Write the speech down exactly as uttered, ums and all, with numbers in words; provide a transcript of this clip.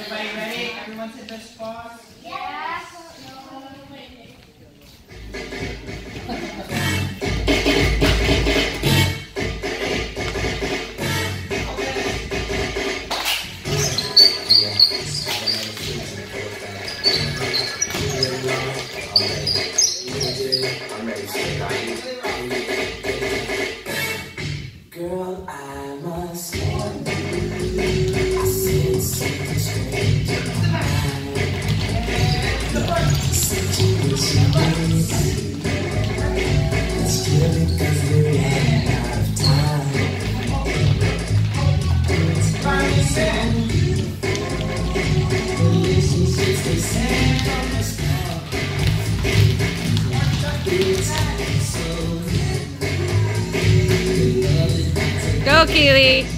Everybody ready? Everyone's in their spots? Yeah. I'm ready to say girl, I must warn you, I said something strange in my mind. The situation is, it's clear because we're running out of time. It's promising relationships they say from the start. It's so Go, Keely.